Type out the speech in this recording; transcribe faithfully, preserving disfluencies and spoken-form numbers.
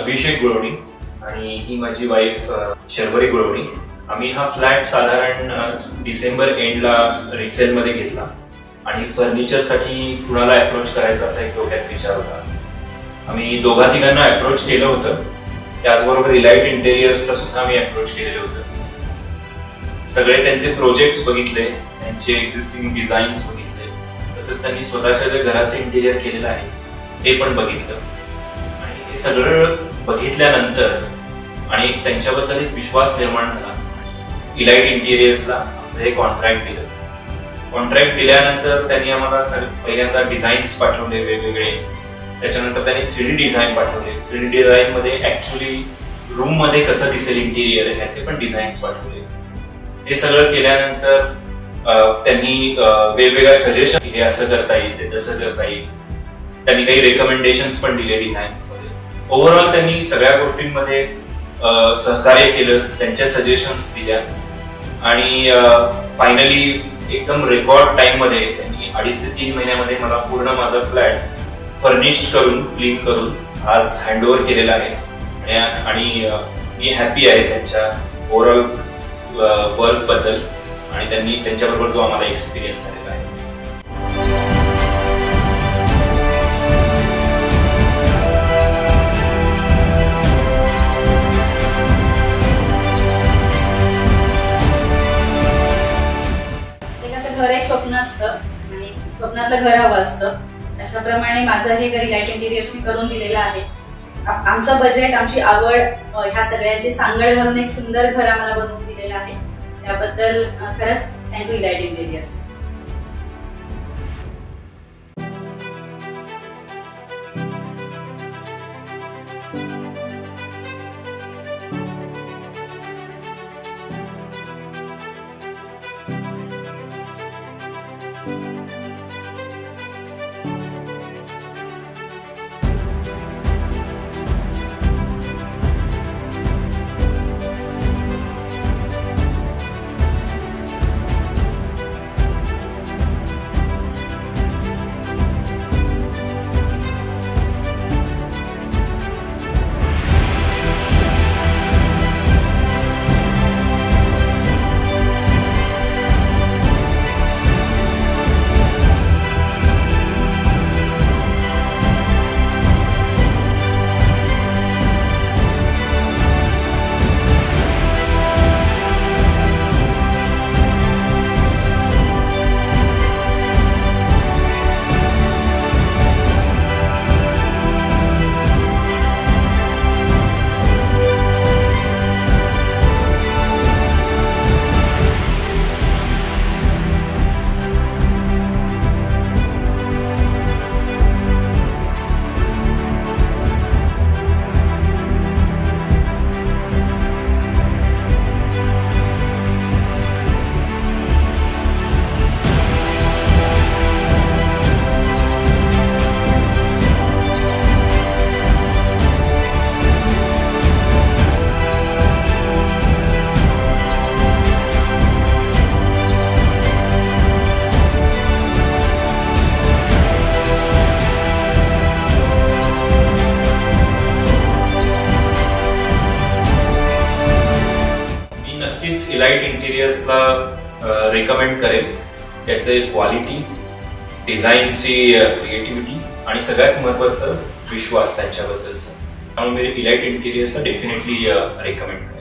अभिषेक गुळवणी आणि ही माझी वाईफ शर्वरी गुळवणी। आम्ही हा फ्लॅट साधारण डिसेंबर एंडला रिसेल मध्ये घेतला आणि फर्निचर साठी कुणाला अप्रोच करायचा असा एक डोक्यात विचार होता। आम्ही दोघा तिघांना अप्रोच केलं होतं, त्याचबरोबर इलाइट इंटेरियर्सला सुद्धा आम्ही अप्रोच केलेलं होतं। सगळे त्यांचे प्रोजेक्ट्स बघितले, त्यांचे एक्झिस्टिंग डिझाईन्स बघितले, तसंच त्यांनी स्वतःच्या जे घराचे इंटेरियर केलेलं आहे ते पण बघितलं आणि हे सगळं बघितल्यानंतर आणि त्यांच्याबद्दल एक विश्वास निर्माण झाला। इलाइट इंटेरियर्सला आमचं हे कॉन्ट्रॅक्ट दिलं। कॉन्ट्रॅक्ट दिल्यानंतर त्यांनी आम्हाला पहिल्यांदा डिझाईन्स पाठवले वेगवेगळे, त्याच्यानंतर त्यांनी थ्री डी डिझाईन पाठवले। थ्री डी डिझाईन मध्ये ऍक्च्युअली रूम मध्ये कसं दिसेल इंटेरियर ह्याचे पण डिझाईन्स पाठवले। हे सगळं केल्यानंतर त्यांनी वेगवेगळ्या सजेशन, हे असं करता येईल, ते तसं करता येईल, त्यांनी काही रेकमेंडेशन्स पण दिले डिझाईन्स मध्ये। ओव्हरऑल त्यांनी सगळ्या गोष्टींमध्ये सहकार्य केलं, त्यांच्या सजेशन्स दिल्या आणि फायनली एकदम रेकॉर्ड टाइम मध्ये त्यांनी अडीच ते तीन महिन्यामध्ये मला पूर्ण माझा फ्लॅट फर्निश्ड करून, क्लीन करून आज हँडओव्हर केलेला आहे आणि मी हॅपी आहे त्यांच्या ओव्हरऑल वर्क बद्दल आणि त्यांनी त्यांच्याबरोबर जो आम्हाला एक्सपिरियन्स आलेला आहे। घर एक स्वप्न असतं आणि स्वप्नातलं घर हवं असतं, अशाप्रमाणे माझं हे घर इलाइट इंटेरियर्सने करून दिलेलं आहे। आमचं बजेट, आमची आवड, ह्या सगळ्यांची सांगड घालून एक सुंदर घर आम्हाला बनवून दिलेलं आहे। त्याबद्दल खरंच थँक्यू इलाइट इंटेरियर्स। इलाइट इंटेरियर्सला रेकमेंड करेल। त्याचे क्वालिटी, डिझाईनची क्रिएटिव्हिटी आणि सगळ्यात महत्त्वाचं विश्वास त्यांच्याबद्दलचा, त्यामुळे मी इलाइट इंटेरियर्सला डेफिनेटली रेकमेंड करेन।